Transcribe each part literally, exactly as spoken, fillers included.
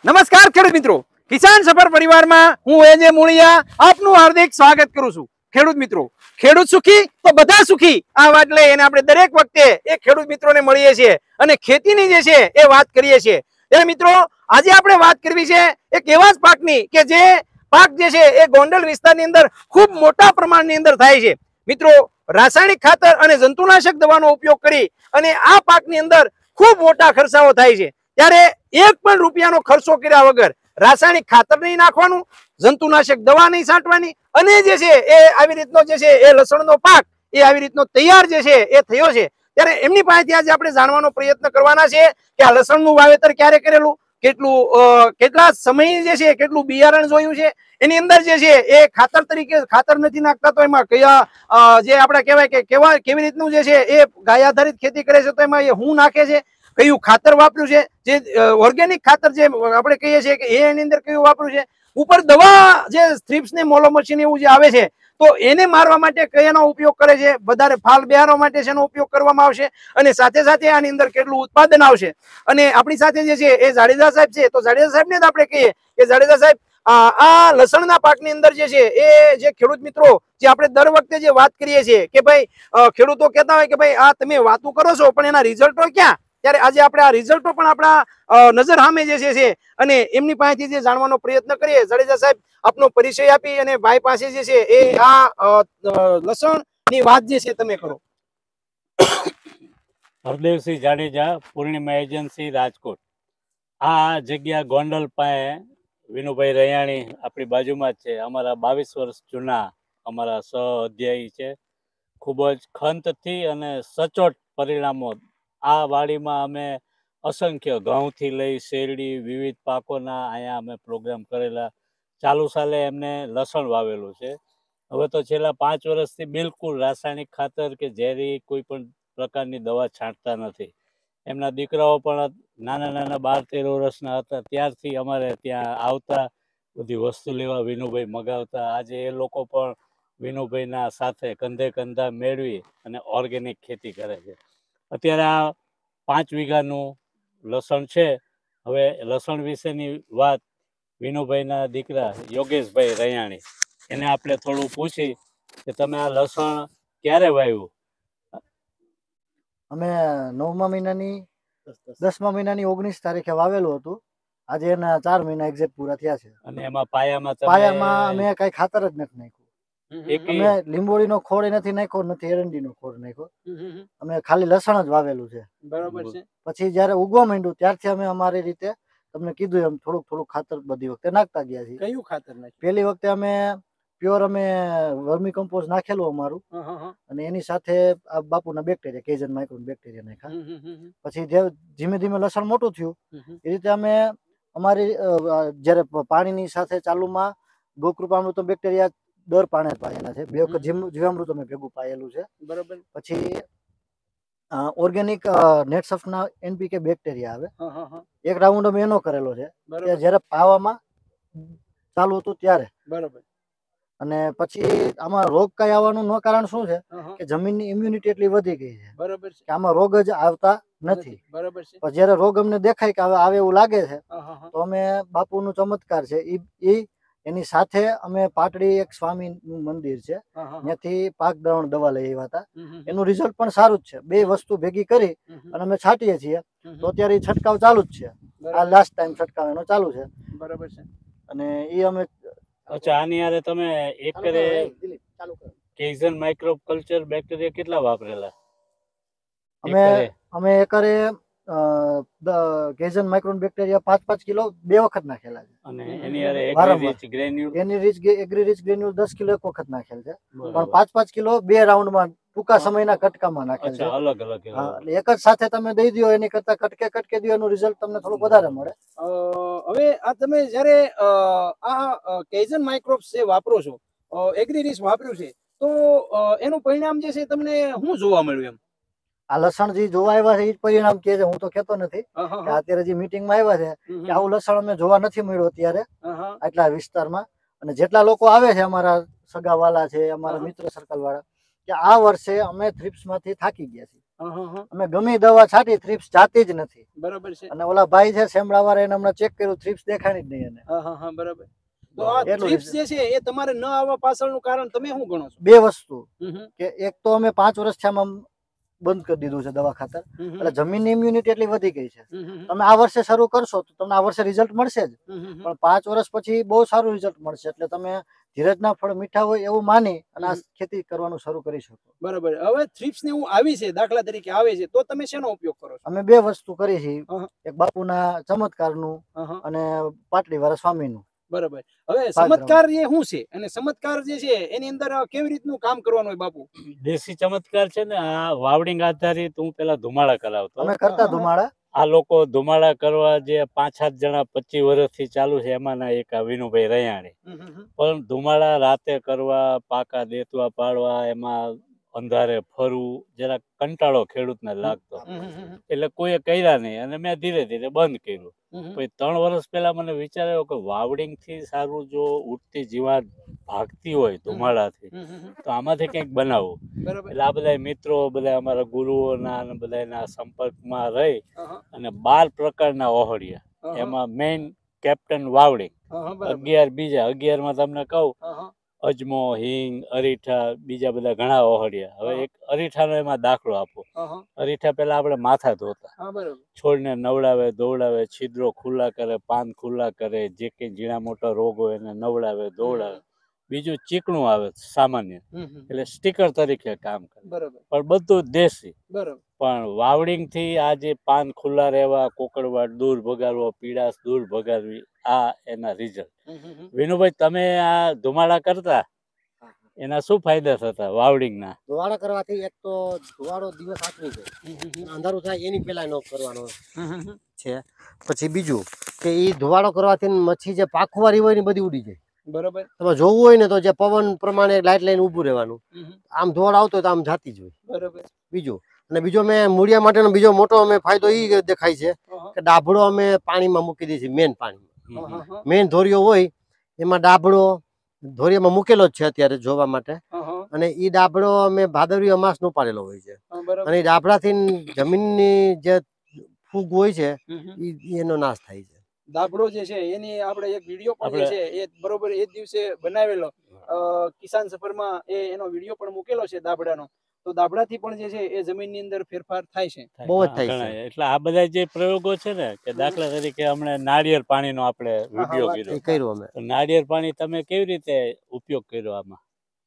નમસ્કાર ખેડૂત મિત્રો, કિસાન સફર પરિવારમાં હું એજે મૂળિયા આપનું હાર્દિક સ્વાગત કરું છું। ખેડૂત મિત્રો, ખેડૂત સુખી તો બધા સુખી આ વાત લઈ અને આપણે દરેક વખતે એ ખેડૂત મિત્રોને મળીએ છીએ અને ખેતીની જે છે એ વાત કરીએ છીએ। ત્યારે મિત્રો, આજે આપણે વાત કરવી છે એક એવા જ પાકની કે જે પાક જે છે એ ગોંડલ વિસ્તારની અંદર ખૂબ મોટા પ્રમાણની અંદર થાય છે। મિત્રો, રાસાયણિક ખાતર અને જંતુનાશક દવાનો ઉપયોગ કરી અને આ પાકની અંદર ખૂબ મોટા ખર્ચાઓ થાય છે। ત્યારે એક પણ રૂપિયાનો ખર્ચો કર્યા વગર રાસાયણિક ખાતર નહીં નાખવાનું, જંતુનાશક દવા નહીં છાંટવાની અને જે છે એ આવી રીતનો જે છે એ લસણનો પાક એ આવી રીતનો તૈયાર જે છે એ થયો છે। ત્યારે એમની પાસેથી આજે આપણે જાણવાનો પ્રયત્ન કરવાના છે કે આ લસણનું વાવેતર ક્યારે કરેલું, કેટલું કેટલા સમય જે છે કેટલું બિયારણ જોયું છે, એની અંદર જે છે એ ખાતર તરીકે ખાતર નથી નાખતા તો એમાં કયા જે આપણે કહેવાય કે કેવા કેવી રીતનું જે છે એ ગાય આધારિત ખેતી કરે છે તો એમાં એ હું નાખે છે, કયું ખાતર વાપર્યું છે, જે ઓર્ગેનિક ખાતર જે આપણે કહીએ છીએ કે એની અંદર કયું વાપર્યું છે, ઉપર દવા જે સ્ટ્રીપ્સ ને મોલોમસીન એવું જે આવે છે તો એને મારવા માટે કયાનો ઉપયોગ કરે છે, વધારે ફાલ બેહારવા માટે શેનો ઉપયોગ કરવામાં આવશે અને સાથે સાથે આની અંદર કેટલું ઉત્પાદન આવશે। અને આપણી સાથે જે છે એ જાડેજા સાહેબ છે, તો જાડેજા સાહેબને જ આપણે કહીએ કે જાડેજા સાહેબ, આ લસણના પાકની અંદર જે છે એ જે ખેડૂત મિત્રો જે આપણે દર વખતે જે વાત કરીએ છીએ કે ભાઈ ખેડૂતો કહેતા હોય કે ભાઈ આ તમે વાતો કરો છો પણ એના રિઝલ્ટો ક્યાં, ત્યારે આજે આપણે આ રિઝલ્ટો પણ આપણા નજર સામે જે છે અને એમની પાસેથી જે જાણવાનો પ્રયત્ન કરીએ। જાડેજા સાહેબ, આપનો પરિચય આપી અને ભાઈ પાસે જે છે એ આ લસણની વાત જે છે તમે કરો। હરદેવસિંહ જાડેજા, પૂર્ણિમા એજન્સી, રાજકોટ। આ જગ્યા ગોંડલ પાસે વિનુભાઈ રૈયાણી આપણી બાજુમાં જ છે। અમારા બાવીસ વર્ષ જૂના અમારા સહ અધ્યાયી છે। ખૂબ જ ખંતથી અને સચોટ પરિણામો આ વાડીમાં અમે અસંખ્ય ઘઉંથી લઈ શેરડી વિવિધ પાકોના અહીંયા અમે પ્રોગ્રામ કરેલા। ચાલુ સાલે એમને લસણ વાવેલું છે। હવે તો છેલ્લા પાંચ વર્ષથી બિલકુલ રાસાયણિક ખાતર કે ઝેરી કોઈ પણ પ્રકારની દવા છાંટતા નથી। એમના દીકરાઓ પણ નાના નાના બાર તેર વર્ષના હતા ત્યારથી અમારે ત્યાં આવતા, બધી વસ્તુ લેવા વિનુભાઈ મગાવતા। આજે એ લોકો પણ વિનુભાઈના સાથે કંધે કંધા મેળવી અને ઓર્ગેનિક ખેતી કરે છે। અત્યારે આ પાંચ વીઘાનું લસણ છે। હવે લસણ વિશેની વાત વિનુભાઈના દીકરા યોગેશભાઈ રૈયાણી, એને આપણે થોડું પૂછી કે તમે આ લસણ ક્યારે વાવ્યું? અમે નવમા મહિનાની દસમા મહિનાની ઓગણીસ તારીખે વાવેલું હતું। આજે એના ચાર મહિના એક્ઝેક્ટ પૂરા થયા છે। અને એમાં પાયામાં પાયામાં અમે કઈ ખાતર જ નથી નાખ્યું। અમે લીંબોળીનો ખોળ નથી નાખ્યો, નથી એરંડીનો ખોળ નાખ્યો, અમે ખાલી લસણ જ વાવેલું છે। બરાબર છે। પછી જયારે ઉગવા માંડ્યું ત્યારથી અમે અમારી રીતે તમને કીધું એમ થોડુંક થોડુંક ખાતર બધી વખતે નાખતા ગયા છીએ। કયું ખાતર નાખ્યું? પેલી વખતે અમે પ્યોર અમે વર્મી કમ્પોઝ નાખેલું અમારું, અને એની સાથે આ બાપુના બેક્ટેરિયા કેઝન માઇક્રોન બેક્ટેરિયા નાખ્યા। પછી જે ધીમે ધીમે લસણ મોટું થયું એ રીતે અમે અમારી જયારે પાણીની સાથે ચાલુમાં ગોકૃપામૃત બેક્ટેરિયા દર પાણે પાયેલા છે, બે વખત જીવામૃત અમે ભેગું પાયેલું છે। બરોબર। પછી ઓર્ગેનિક નેટસફના એનપીકે બેક્ટેરિયા આવે, એક રાઉન્ડ અમે એનો કરેલો છે જયારે પાવામાં ચાલુ હતું ત્યારે। બરોબર। અને પછી આમાં રોગ કઈ આવવાનું નું કારણ શું છે કે જમીનની ઇમ્યુનિટી એટલી વધી ગઈ છે। બરોબર છે। કે આમાં રોગ જ આવતા નથી। બરોબર છે। પણ જયારે રોગ અમને દેખાય કે હવે આવે એવું લાગે છે તો અમે બાપુનું ચમત્કાર છે ઈ એની સાથે અમે પાટડી એક સ્વામી નું મંદિર છે ત્યાંથી પાક દ્રાવણ દવા લઈ આવ્યા હતા। એનું રિઝલ્ટ પણ સારું જ છે। બે વસ્તુ ભેગી કરી અને અમે છાંટીએ છીએ તો અત્યારે છંટકાવ ચાલુ જ છે। આ લાસ્ટ ટાઈમ છંટકાવ એનો ચાલુ છે। બરાબર છે। અને એ અમે અચ્છા, આની યારે તમે એકરે કેઝન માઇક્રો કલ્ચર બેક્ટેરિયા કેટલા વાપરેલા? અમે અમે એકરે કેઝન માઇક્રોન બેક્ટેરિયા પાંચ પાંચ કિલો બે વખત નાખેલા છે। અને એની યારે એગ્રીરીચ ગ્રેન્યુલ એની રીચ એગ્રીરીચ ગ્રેન્યુલ દસ કિલો એક વખત નાખેલ છે, પણ પાંચ પાંચ કિલો બે રાઉન્ડમાં ટૂંકા સમયના કટકામાં નાખેલ છે। અલગ અલગ એક જ સાથે તમે દઈ દો એની કરતા કટકે કટકે દો એનું રિઝલ્ટ તમને થોડું વધારે મળે। હવે આ તમે જયારે આ કેઝન માઇક્રોબ્સ જે વાપરો છો, એગ્રીરીચ વાપર્યું છે, તો એનું પરિણામ જે છે તમને શું જોવા મળ્યું? એમ આ લસણ જે જોવા આવ્યા છે એ પરિણામ કે છે, હું તો કેતો નથી કે અત્યારે જે મીટિંગમાં આવ્યા છે કે આવું લસણ અમે જોવા નથી મળ્યું અત્યારે આટલા વિસ્તારમાં। અને જેટલા લોકો આવે છે અમારા સગાવાલા છે, અમારા મિત્ર સર્કલ વાળા, કે આ વર્ષે અમે થ્રિપ્સ માંથી થાકી ગયા છીએ। હા, હા, હા. અમે ગમે દવા છાંટી થ્રીપ્સ જાતી જ નથી. બરાબર છે. અને ઓલા ભાઈ છે શેમડાવાળા એને હમણાં ચેક કર્યું થ્રીપ્સ દેખાણી જ નહીં એને. હા, હા, હા, બરાબર. તો આ એટલું થ્રિપ્સ છે. જે છે એ તમારે ન આવવા પાછળનું કારણ તમે શું ગણો છો? બે વસ્તુ હમ, હમ, કે એક તો અમે પાંચ વર્ષથી આમ બંધ કરી દીધું છે દવા ખાતર, હમ, હમ, એટલે જમીનની ઇમ્યુનિટી એટલી વધી ગઈ છે. હમ, હમ, તમે આ વર્ષે શરૂ કરશો તો તમને આ વર્ષે રિઝલ્ટ મળશે જ, હમ, હમ, હમ. પણ પાંચ વર્ષ પછી બહુ સારું રિઝલ્ટ મળશે. એટલે તમે ધીરજના ફળ મીઠા હોય એવું માની અને આ હમ. ખેતી કરવાનું શરૂ કરી શકો. બરાબર. હવે થ્રિપ્સ ને એવું આવી છે, દાખલા તરીકે આવે છે, તો તમે શેનો ઉપયોગ કરો છો? અમે બે વસ્તુ કરી છે, હા, એક બાપુના ચમત્કારનું હા, હા. અને પાટલી વાળા સ્વામીનું. બરાબર. હવે પાંચ ચમત્કાર એ શું છે અને ચમત્કાર જે છે એની અંદર કેવી રીતનું કામ કરવાનું હોય બાપુ? દેશી ચમત્કાર છે ને, આ વાવડિંગ આધારિત હું પેલા ધુમાડા કરાવતો. અમે કરતા હા, હા. ધુમાડા. આ લોકો ધુમાડા કરવા જે પાંચ સાત જણા પચીસ વર્ષથી ચાલુ છે, એમાંના એક આ વિનુભાઈ રૈયાણી. હમ, હમ, હમ. પણ ધુમાડા રાતે કરવા, પાકા દેતવા પાડવા, એમાં અંધારે ફરવું, જરા કંટાળો ખેડૂતને લાગતો. હમ, હમ, હમ. એટલે કોઈએ કર્યા નહીં અને મેં ધીરે ધીરે બંધ કર્યું. હમ, હમ. પછી ત્રણ વર્ષ પહેલા મને વિચાર આવ્યો કે વાવડિંગ થી સારું જો ઉઠતી જીવાત ભાગતી હોય ધુમાડાથી, હમ, હમ, હમ. તો આમાંથી કંઈક બનાવવું. બરાબર. એટલે આ બધા મિત્રો, બધા અમારા ગુરુઓના અને બધાના સંપર્કમાં રહી હા, હા. અને બાર પ્રકારના ઓહળિયા, હા, હા. એમાં મેઇન કેપ્ટન વાવડિંગ. હા, હા, બરાબર. અગિયાર બીજા અગિયારમાં તમને કહું, હા, હા. અજમો, હિંગ, અરીઠા, બીજા બધા ઘણા ઓહળિયા. હવે હા. એક અરીઠાનો એમાં દાખલો આપો. હા, હા. અરીઠા પેલા આપણે માથા ધોતા, હા, બરાબર. છોડને નવડાવે, દોવડાવે, છિદ્રો ખુલ્લા કરે, પાન ખુલ્લા કરે, જે કંઈ ઝીણા મોટા રોગ હોય એને નવડાવે, દોવડાવે. બીજું ચીકણું આવે સામાન્ય, હમ, હમ. એટલે સ્ટીકર તરીકે કામ કરે, બરાબર. પણ બધું દેશી. બરાબર. પણ વાવડિંગ થી આ જે પાન ખુલ્લા રહેવા, કોકડવાટ દૂર ભગાડવો, પીડાશ દૂર ભગાડવી, આ એના રિઝલ્ટ. હમ, હમ, હમ. વિનુભાઈ, તમે આ ધુમાડા કરતા, એના શું ફાયદા થતા વાવડિંગના? ધુવાડો કરવાથી એક તો ધુવાડો દિવસ આકરી જાય, અંધારું થાય એની પેલા નો કરવાનો છે. પછી બીજું કે ઈ ધુવાડો કરવાથી મચ્છી જે પાખવારી હોય ને બધી ઉડી જાય. બરાબર. તમે જોવું હોય ને તો જે પવન પ્રમાણે લાઈટ લઈને ઊભું રહેવાનું. આમ ધુવાડો આવતો હોય તો આમ જાતી જ હોય. બરાબર. બીજું અને બીજો મેં મૂળિયા માટેનો બીજો મોટો અમે ફાયદો ઈ દેખાય છે કે ડાભડો અમે પાણીમાં મૂકી દઈએ છીએ, મેન પાણીમાં. મેન ધોરિયો હોય એમાં ડાભડો ધોરિયામાં મૂકેલો જ છે અત્યારે જોવા માટે. અને ઈ ડાભડો અમે ભાદરવી અમાસ નો પાડેલો હોય છે. અને ઈ ડાભડાથી જમીનની જે ફૂગ હોય છે ઈ એનો નાશ થાય છે. દાબડો જે છે એની આપણે એક વિડીયો પણ જે છે એ બરોબર એ દિવસે બનાવેલો, કિસાન સફરમાં એ એનો વિડીયો પણ મૂકેલો છે દાબડાનો. તો દાબડાથી પણ જે છે એ જમીનની અંદર ફેરફાર થાય છે. બહુ જ હા, થાય ઘણા. છે. એટલે આ બધા જે પ્રયોગો છે ને, કે દાખલા તરીકે હમણાં નાળિયેર પાણીનો આપણે વિડીયો વાત કીધો, એ કર્યું અમે. તો નાળિયેર પાણી તમે કેવી રીતે ઉપયોગ કર્યો આમાં?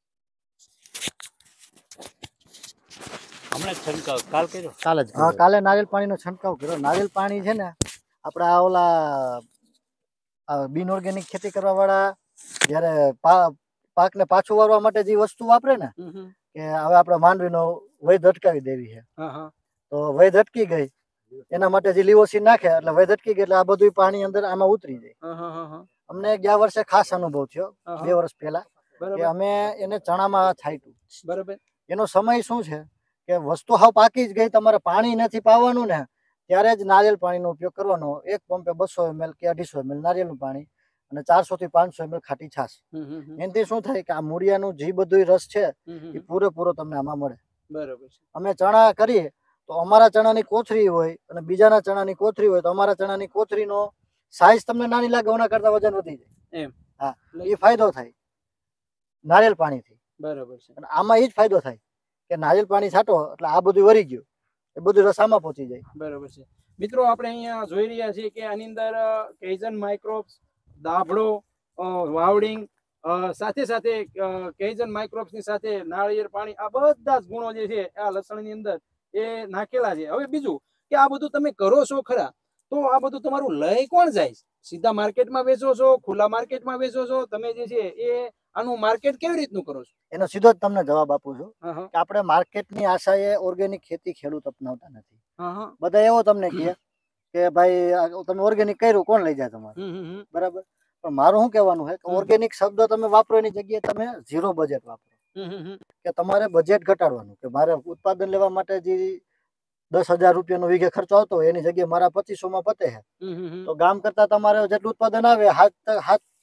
હમણાં જ છંટકાવ કાલ કર્યો? કાલે જ હા, કર્યો. કાલે નારિયેળ પાણીનો છંટકાવ કર્યો. નારિયેળ પાણી છે ને આપણે આ ઓલા બિન ઓર્ગેનિક ખેતી કરવા વાળા જયારે પાકને પાછું વાળવા માટે જે વસ્તુ વાપરે ને, કે હવે આપણે માંડવીનો વૈધ અટકાવી દેવી છે, તો વૈધ અટકી ગઈ એના માટે જે લીવોસીન નાખે એટલે વૈધ અટકી ગઈ એટલે આ બધું પાણી અંદર આમાં ઉતરી જાય. અમને ગયા વર્ષે ખાસ અનુભવ થયો બે વર્ષ પહેલા કે અમે એને ચણામાં છાંટ્યું. બરાબર. એનો સમય શું છે કે વસ્તુ હાવ પાકી જ ગઈ, તમારે પાણી નથી પાવાનું ને ત્યારે જ નારિયેળ પાણીનો ઉપયોગ કરવાનો. એક પંપે બસો એમએલ કે અઢીસો એમએલ નારિયેળનું પાણી અને ચારસો થી પાંચસો એમએલ ખાટી છાશ. એનાથી શું થાય કે આ મૂળિયાનું જે બધું રસ છે એ પૂરેપૂરો તમને આમાં મળે. બરાબર. અમે ચણા કરીએ તો અમારા ચણાની કોથળી હોય અને બીજાના ચણાની કોથળી હોય તો અમારા ચણાની કોથળીનો સાઈઝ તમને નાની લાગે, ઓના કરતા વજન વધી જાય. એમ. હા, એ ફાયદો થાય નારિયેળ પાણીથી. બરાબર છે. અને આમાં એ જ ફાયદો થાય કે નારિયેળ પાણી છાંટો એટલે આ બધું વરી ગયું, એ બધું રસામાં પહોંચી જાય. બરાબર છે. મિત્રો, આપણે અહીંયા જોઈ રહ્યા છીએ કે આની અંદર કેઝન માઇક્રોબ્સ, દાભડો, વાવડિંગ, સાથે સાથે કેઝન માઇક્રોબ્સ ની સાથે નાળિયેર પાણી, આ બધા જ ગુણો જે છે આ લસણની અંદર એ નાખેલા છે. હવે બીજું કે આ બધું તમે કરો છો ખરા, તો આ બધું તમારું લઈ કોણ જાય? સીધા માર્કેટમાં વેચો છો, ખુલ્લા માર્કેટમાં વેચો છો? તમે જે છે એ આનું માર્કેટ કેવી રીતનું કરો છો? એનો સીધો જ તમને જવાબ આપું છું કે આપણે માર્કેટની આશાએ ઓર્ગેનિક ખેતી ખેડૂત અપનાવતા નથી. બધા એવો તમને કહે કે ભાઈ તમે ઓર્ગેનિક કર્યું, કોણ લઈ જાય તમારે? બરાબર. પણ મારું શું કહેવાનું છે કે ઓર્ગેનિક શબ્દ તમે વાપરો એની જગ્યાએ તમે ઝીરો બજેટ વાપરો. કે તમારે બજેટ ઘટાડવાનું, કે મારે ઉત્પાદન લેવા માટે જે દસ હજાર રૂપિયાનો વીઘે ખર્ચો આવતો હોય એની જગ્યાએ મારા પચીસો માં પતે છે, તો ગામ કરતા તમારે જેટલું ઉત્પાદન આવે હાથ હાથ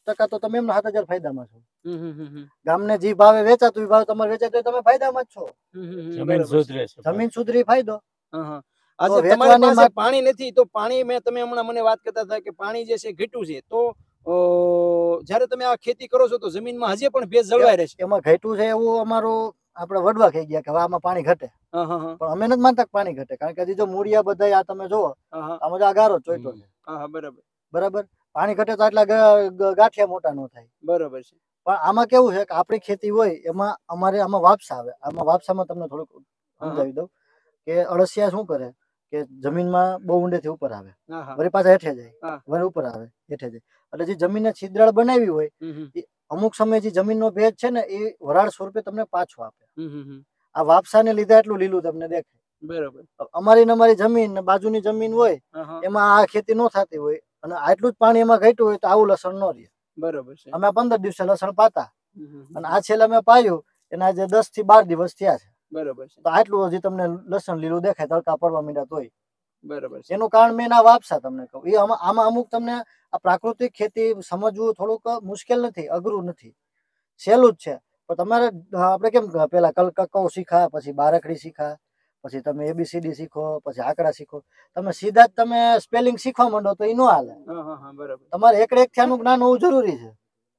ટકા તો તમે એમના સાત હજાર ફાયદામાં છો. હમ હમ હમ હમ. ગામને જે ભાવે વેચાતું એ ભાવ તમારે વેચાતું હોય તમે ફાયદામાં જ છો. હમ હમ હમ. જમીન બરાબર છે. સુધરે છે. જમીન સુધરી ફાયદો. હા, હા. આજે તો તમારી વેચવાની પાસે માટ- પાણી નથી તો પાણી મેં તમે હમણાં મને વાત કરતા હતા કે પાણી જે છે ઘટ્યું છે તો અ, જ્યારે તમે આ ખેતી કરો છો તો જમીનમાં હજી પણ ભેજ જળવાઈ રહેશે. એમાં ઘટ્યું છે એવું અમારું આપણે વડવા થઈ ગયા કે હવે આમાં પાણી ઘટે. હા હા હા પણ અમે નથી માનતા કે પાણી ઘટે, કારણ કે હજી જો મૂળિયા બધા આ તમે જોવો હા હા આમાં જો આ ગારો જ ચોઈટો છે. હા હા, બરાબર બરાબર. પાણી ઘટે તો આટલા ગ- ગ- ગાંઠિયા મોટા ન થાય. બરાબર છે. પણ આમાં કેવું છે કે આપણી ખેતી હોય એમાં અમારે આમાં વાપસા આવે. આમાં વાપસામાં તમને થોડુંક હા. સમજાવી દઉં કે અળસિયા શું કરે કે જમીનમાં બહુ ઊંડેથી ઉપર આવે, હા હા વળી પાછા હેઠે જાય, હા. વળી ઉપર આવે, હેઠે જાય. એટલે જે જમીનને છિદ્રાળ બનાવી હોય હમ હમ એ અમુક સમય જે જમીનનો ભેજ છે ને એ વરાળ સ્વરૂપે તમને પાછો આપે. હમ હમ હમ. આ વાપસાને લીધે એટલું લીલું તમને દેખાય. બરાબર. અમારી ને અમારી જમીન ને બાજુની જમીન હોય હા હા, એમાં આ ખેતી ન થતી હોય અને આટલું જ પાણી એમાં ઘટ્યું હોય તો આવું લસણ ન રહે. બરાબર છે. અમે આ પંદર દિવસે લસણ પાતા હમ હમ હમ. અને આ છેલ્લે અમે પાયું એના આજે દસ થી બાર દિવસ થયા છે. બરાબર છે. તો આટલું હજી તમને લસણ લીલું દેખાય તડકા પડવા માંડ્યા તોય. બરાબર છે. એનું કારણ મેં ના વાપસા તમને કહું. એ આમાં આમાં અમુક તમને આ પ્રાકૃતિક ખેતી સમજવું થોડુંક મુશ્કેલ નથી, અઘરું નથી, સહેલું જ છે. પણ તમારે આપણે કેમ પેલા કલકક્કુ શીખા, પછી બારકડી શીખા, પછી તમે એબીસીડી શીખો, પછી આંકડા શીખો. તમે સીધા જ તમે સ્પેલિંગ શીખવા માંડો તો એ ન હાલે. હા હા હા, બરાબર. તમારે એકડે એક થયાનું જ્ઞાન હોવું જરૂરી છે.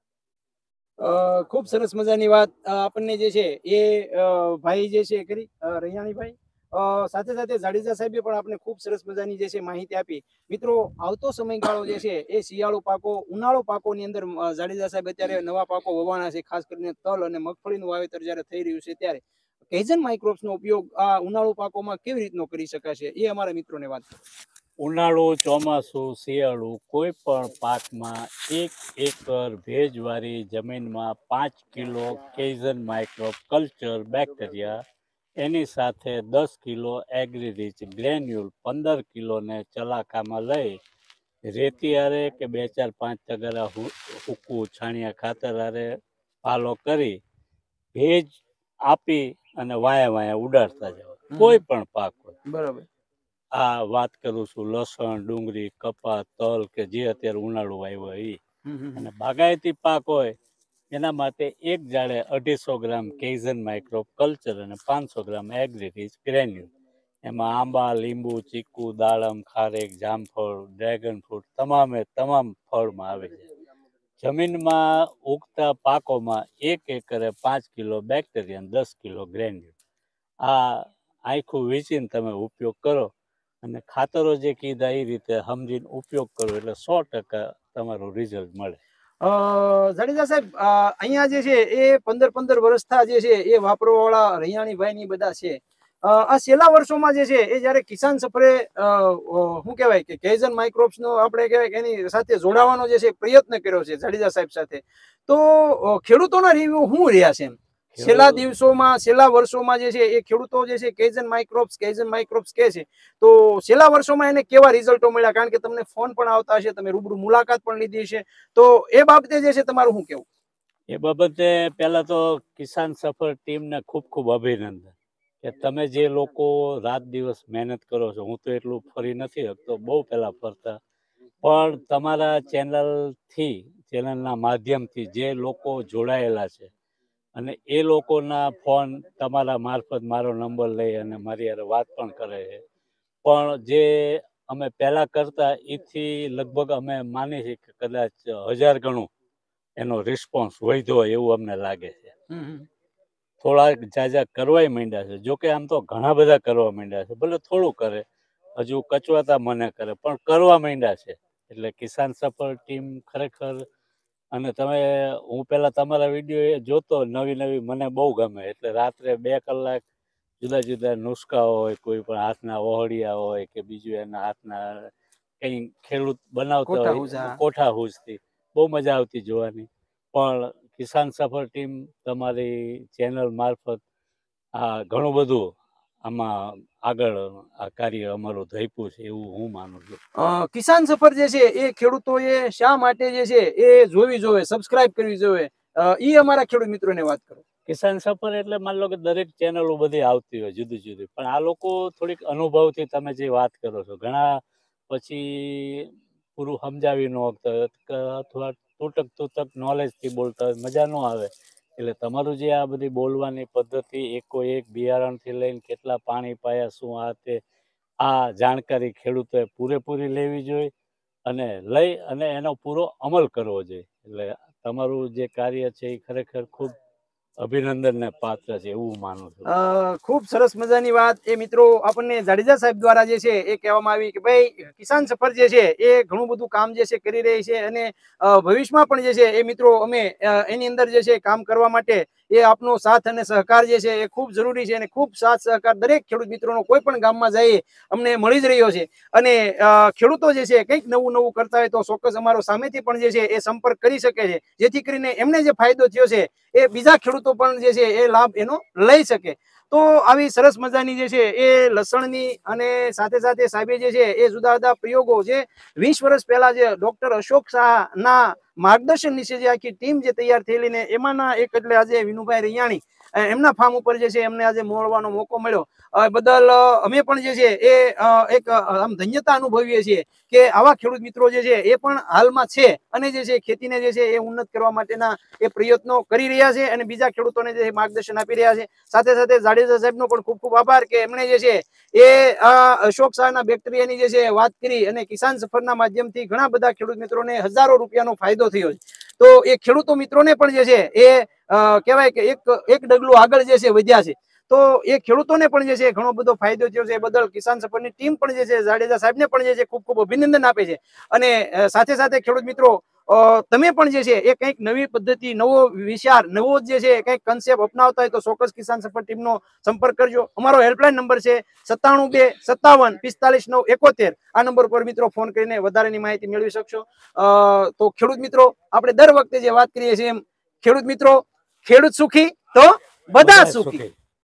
અ, ખૂબ સરસ મજાની વાત અ, આપણને જે છે એ અ, ભાઈ જે છે કરી અ, રૈયાણીભાઈ અ, સાથે સાથે જાડેજા સાહેબે પણ આપણે ખૂબ સરસ મજાની જે છે માહિતી આપી. મિત્રો આવતો સમયગાળો જે છે એ શિયાળુ પાકો ઉનાળુ પાકોની અંદર અ, જાડેજા સાહેબ અત્યારે નવા પાકો વવાના છે, ખાસ કરીને તલ અને મગફળીનું વાવેતર જ્યારે થઈ રહ્યું છે ત્યારે કેઝન માઇક્રોબ્સનો ઉપયોગ આ ઉનાળુ પાકોમાં કેવી રીતનો કરી શકાશે એ અમારા મિત્રોને વાત કરો. ઉનાળુ, ચોમાસું, શિયાળુ કોઈ પણ પાકમાં એક એકર ભેજવાળી જમીનમાં પાંચ કિલો કેઝન માઇક્રોબ કલ્ચર બેક્ટેરિયા, એની સાથે દસ કિલો એગ્રીરીચ ગ્રેન્યુલ પંદર કિલોને ચલાકામાં લઈ રેતી હારે કે બે ચાર પાંચ તગારા સૂકું છાણિયા ખાતર હારે પાલો કરી ભેજ આપી અને વાયા વાયા ઉડાડતા જવા, કોઈ પણ પાક હોય. બરાબર. આ વાત કરું છું લસણ, ડુંગળી, કપા, તલ કે જે અત્યારે ઉનાળુ આવ્યો એ. હમ હમ અને બાગાયતી પાક હોય એના માટે એક ઝાડે અઢીસો ગ્રામ કેઝન માઇક્રોબ કલ્ચર અને પાંચસો ગ્રામ એગ્રીરીચ ગ્રેન્યુલ. એમાં આંબા, લીંબુ, ચીકુ, દાડમ, ખારેક, જામફળ, ડ્રેગન ફ્રૂટ તમામે તમામ ફળમાં આવે છે. જમીનમાં ઉગતા પાકોમાં એક એકરે પાંચ કિલો બેક્ટેરિયા, દસ કિલો ગ્રેન્યુલ. આ આખું વીંચીને તમે ઉપયોગ કરો અને ખાતરો જે કીધા એ રીતે સમજીને ઉપયોગ કરો એટલે સો ટકા તમારું રિઝલ્ટ મળે. અ, જાડેજા સાહેબ અ, અહીંયા જે છે એ પંદર પંદર વર્ષથી જે છે એ વાપરવા વાળા રૈયાણીભાઈ ની બધા છે. અ, આ છેલ્લા વર્ષોમાં જે છે એ જ્યારે કિસાન સફરે અ, અ, શું કહેવાય કે કેઝન માઇક્રોબ્સ નો આપણે કહેવાય કે એની સાથે જોડાવાનો જે છે પ્રયત્ન કર્યો છે જાડેજા સાહેબ સાથે, તો અ, ખેડૂતોના રિવ્યુ શું રહ્યા છે એમ છેલ્લા દિવસોમાં છેલ્લા વર્ષોમાં જે છે એ ખેડૂતો જે છે કેઝન માઇક્રોબ્સ કેઝન માઇક્રોબ્સ કહે છે તો છેલ્લા વર્ષોમાં એને કેવા રિઝલ્ટો મળ્યા? કારણ કે તમને ફોન પણ આવતા હશે, તમે રૂબરૂ મુલાકાત પણ લીધી છે, તો એ બાબતે જે છે તમારું શું કેવું? એ બાબતે પહેલા તો કિસાન સફર ટીમને ખૂબ ખૂબ અભિનંદન કે તમે જે લોકો રાત દિવસ મહેનત કરો છો. હું તો એટલું ફરી નથી શકતો, બહુ પહેલા ફરતા, પણ તમારા ચેનલથી ચેનલના માધ્યમથી જે લોકો જોડાયેલા છે અને એ લોકોના ફોન તમારા મારફત મારો નંબર લઈ અને મારી હારે વાત પણ કરે છે. પણ જે અમે પહેલાં કરતા એથી લગભગ અમે માની છીએ કે કદાચ હજાર ગણું એનો રિસ્પોન્સ વધ્યો હોય એવું અમને લાગે છે. થોડાક જાજા કરવાય માંડ્યા છે. જોકે આમ તો ઘણા બધા કરવા માંડ્યા છે, ભલે થોડું કરે, હજુ કચવાતા મને કરે, પણ કરવા માંડ્યા છે. એટલે કિસાન સફર ટીમ ખરેખર, અને તમે હું પહેલાં તમારા વિડીયો એ જોતો નવી નવી, મને બહુ ગમે. એટલે રાત્રે બે કલાક જુદા જુદા નુસ્ખા હોય, કોઈ પણ હાથના ઓહળિયા હોય કે બીજું એના હાથના કંઈ ખેડૂત બનાવતા હોય કોઠા હૂઝથી, બહુ મજા આવતી જોવાની. પણ કિસાન સફર ટીમ તમારી ચેનલ મારફત આ ઘણું બધું આમાં આગળ આ કાર્ય અમારું ધઈપું છે એવું હું માનું છું. અ, કિસાન સફર જે છે એ ખેડૂતોએ શા માટે જે છે એ જોવી જોઈએ, સબસ્ક્રાઇબ કરવી જોઈએ, એ અમારા ખેડૂત મિત્રોને વાત કરો. કિસાન સફર એટલે માની લો કે દરેક ચેનલો બધી આવતી હોય જુદી જુદી, પણ આ લોકો થોડીક અનુભવથી તમે જે વાત કરો છો, ઘણા પછી પૂરું સમજાવી ન શકતા અથવા તૂટક તૂટક નોલેજથી બોલતા હોય, મજા ન આવે. એટલે તમારું જે આ બધી બોલવાની પદ્ધતિ, એકો એક બિયારણથી લઈને કેટલા પાણી પાયા, શું આ તે, આ જાણકારી ખેડૂતોએ પૂરેપૂરી લેવી જોઈએ અને લઈ અને એનો પૂરો અમલ કરવો જોઈએ. એટલે તમારું જે કાર્ય છે એ ખરેખર ખૂબ અભિનંદનને પાત્ર છે એવું માનું છું. ખૂબ સરસ મજાની વાત એ મિત્રો આપણને જાડેજા સાહેબ દ્વારા જે છે એ કહેવામાં આવી કે ભાઈ કિસાન સફર જે છે એ ઘણું બધું કામ જે છે કરી રહી છે અને ભવિષ્યમાં પણ જે છે એ મિત્રો અમે એની અંદર જે છે કામ કરવા માટે એ આપનો સાથ અને સહકાર જે છે એ ખૂબ જરૂરી છે અને ખૂબ સાથ સહકાર દરેક ખેડૂત મિત્રોનો કોઈ પણ ગામમાં જઈએ અમને મળી જ રહ્યો છે. અને ખેડૂતો જે છે કંઈક નવું નવું કરતા હોય તો ચોક્કસ અમારો સામેથી પણ જે છે એ સંપર્ક કરી શકે છે, જેથી કરીને એમને જે ફાયદો થયો છે એ બીજા ખેડૂતો પણ જે છે એ લાભ એનો લઈ શકે. તો આવી સરસ મજાની જે છે એ લસણની અને સાથે સાથે સાહેબે જે છે એ જુદા જુદા પ્રયોગો જે વીસ વર્ષ પહેલા જે ડોક્ટર અશોક શાહ ના માર્ગદર્શન નીચે જે આખી ટીમ જે તૈયાર થયેલી ને એમાંના એક એટલે આજે વિનુભાઈ રૈયાણી એમના ફાર્મ ઉપર જે છે એમને આજે મળવાનો મોકો મળ્યો બદલ અમે પણ જે છે એ એક આમ ધન્યતા અનુભવીએ છીએ કે આવા ખેડૂત મિત્રો જે છે એ પણ હાલમાં છે અને જે છે ખેતીને જે છે એ ઉન્નત કરવા માટેના એ પ્રયત્નો કરી રહ્યા છે અને બીજા ખેડૂતોને જે માર્ગદર્શન આપી રહ્યા છે. સાથે સાથે જાડેજા સાહેબનો પણ ખૂબ ખૂબ આભાર કે એમણે જે છે એ અશોક શાહના બેક્ટેરિયાની જે છે વાત કરી અને કિસાન સફરના માધ્યમથી ઘણા બધા ખેડૂત મિત્રોને હજારો રૂપિયાનો ફાયદો થયો છે. તો એ ખેડૂતો મિત્રોને પણ જે છે એ કહેવાય કે એક એક ડગલું આગળ જે છે વધ્યા છે. તો એ ખેડૂતોને પણ જે છે ઘણો બધો ફાયદો થયો છે. એ બદલ કિસાન સફરની ટીમ પણ જે છે જાડેજા સાહેબને પણ જે છે ખૂબ ખૂબ અભિનંદન આપે છે. અને સાથે સાથે ખેડૂત મિત્રો તમે પણ જે છે એ કંઈક નવી પદ્ધતિ, નવો વિચાર, નવો જે છે કંઈક કન્સેપ્ટ અપનાવતા હોય તો ચોક્કસ કિસાન સફર ટીમનો સંપર્ક કરજો. અમારો હેલ્પલાઇન નંબર છે સત્તાણું બે સત્તાવન પિસ્તાલીસ નવ એકોતેર. આ નંબર પર મિત્રો ફોન કરીને વધારેની માહિતી મેળવી શકશો. તો ખેડૂત મિત્રો આપણે દર વખતે જે વાત કરીએ છીએ એમ ખેડૂત મિત્રો ખેડૂત સુખી તો બધા સુખી.